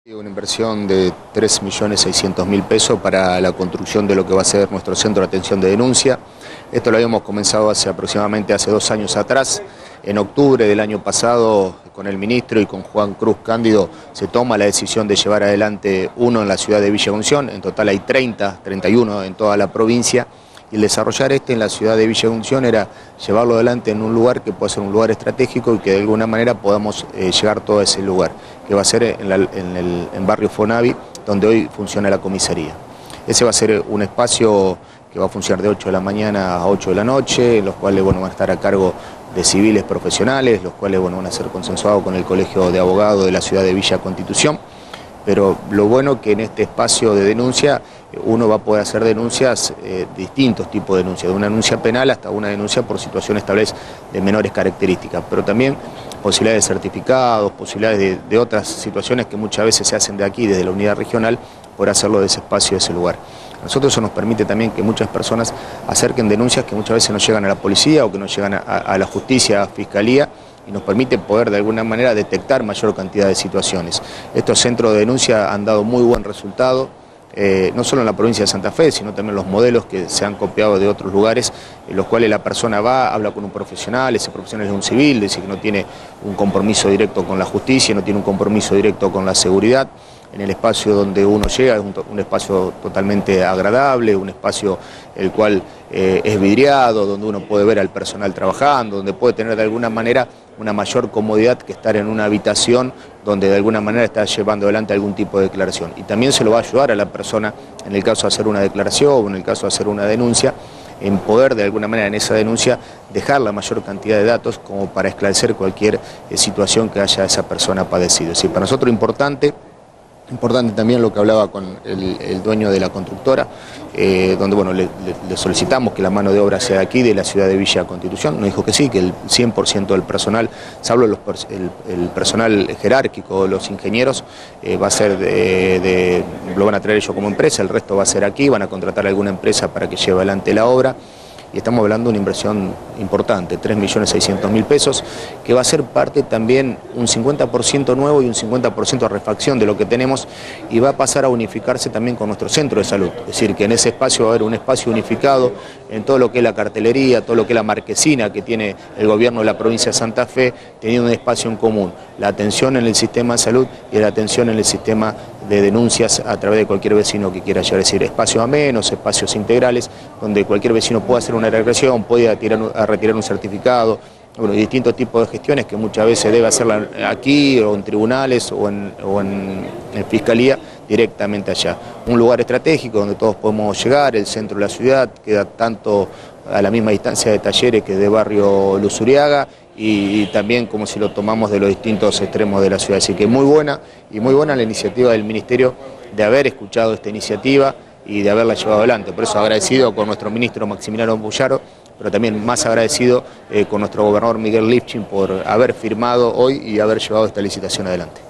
Una inversión de 3.600.000 pesos para la construcción de lo que va a ser nuestro centro de atención de denuncia. Esto lo habíamos comenzado hace 2 años atrás. En octubre del año pasado, con el ministro y con Juan Cruz Cándido, se toma la decisión de llevar adelante uno en la ciudad de Villa Asunción. En total hay 31 en toda la provincia. Y el desarrollar en la ciudad de Villa Asunción era llevarlo adelante en un lugar que pueda ser un lugar estratégico y que de alguna manera podamos llegar todo a ese lugar, que va a ser en barrio Fonavi, donde hoy funciona la comisaría. Ese va a ser un espacio que va a funcionar de 8 de la mañana a 8 de la noche, los cuales van a estar a cargo de civiles profesionales, los cuales van a ser consensuados con el Colegio de Abogados de la ciudad de Villa Constitución. Pero lo bueno que en este espacio de denuncia uno va a poder hacer denuncias, distintos tipos de denuncias, de una denuncia penal hasta una denuncia por situaciones tal vez de menores características, pero también posibilidades de certificados, posibilidades de otras situaciones que muchas veces se hacen de aquí, desde la unidad regional, por hacerlo de ese espacio, de ese lugar. A nosotros eso nos permite también que muchas personas acerquen denuncias que muchas veces no llegan a la policía o que no llegan a la justicia, a fiscalía, y nos permite poder de alguna manera detectar mayor cantidad de situaciones. Estos centros de denuncia han dado muy buen resultado, no solo en la provincia de Santa Fe, sino también los modelos que se han copiado de otros lugares, en los cuales la persona va, habla con un profesional, ese profesional es un civil, dice que no tiene un compromiso directo con la justicia, no tiene un compromiso directo con la seguridad. En el espacio donde uno llega es un espacio totalmente agradable, un espacio el cual es vidriado, donde uno puede ver al personal trabajando, donde puede tener de alguna manera una mayor comodidad que estar en una habitación donde de alguna manera está llevando adelante algún tipo de declaración. Y también se lo va a ayudar a la persona en el caso de hacer una declaración o en el caso de hacer una denuncia, en poder de alguna manera en esa denuncia dejar la mayor cantidad de datos como para esclarecer cualquier situación que haya esa persona padecido. Es decir, para nosotros importante también lo que hablaba con el dueño de la constructora, donde le solicitamos que la mano de obra sea de aquí, de la ciudad de Villa Constitución. Nos dijo que sí, que el 100% del personal, salvo el personal jerárquico, los ingenieros, va a ser lo van a traer ellos como empresa, el resto va a ser aquí, van a contratar a alguna empresa para que lleve adelante la obra. Y estamos hablando de una inversión importante, 3.600.000 pesos, que va a ser parte también un 50% nuevo y un 50% de refacción de lo que tenemos, y va a pasar a unificarse también con nuestro centro de salud. Es decir, que en ese espacio va a haber un espacio unificado en todo lo que es la cartelería, todo lo que es la marquesina que tiene el gobierno de la provincia de Santa Fe, teniendo un espacio en común, la atención en el sistema de salud y la atención en el sistema de denuncias a través de cualquier vecino que quiera llegar, es decir, espacios amenos, espacios integrales, donde cualquier vecino pueda hacer una reclamación, pueda retirar un certificado, distintos tipos de gestiones que muchas veces debe hacerla aquí o en tribunales o en fiscalía directamente allá. Un lugar estratégico donde todos podemos llegar, el centro de la ciudad, queda tanto a la misma distancia de Talleres que de barrio Luzuriaga, y también como si lo tomamos de los distintos extremos de la ciudad. Así que muy buena la iniciativa del Ministerio de haber escuchado esta iniciativa y de haberla llevado adelante. Por eso agradecido con nuestro ministro Maximiliano Bullaro, pero también más agradecido con nuestro gobernador Miguel Lifchin por haber firmado hoy y haber llevado esta licitación adelante.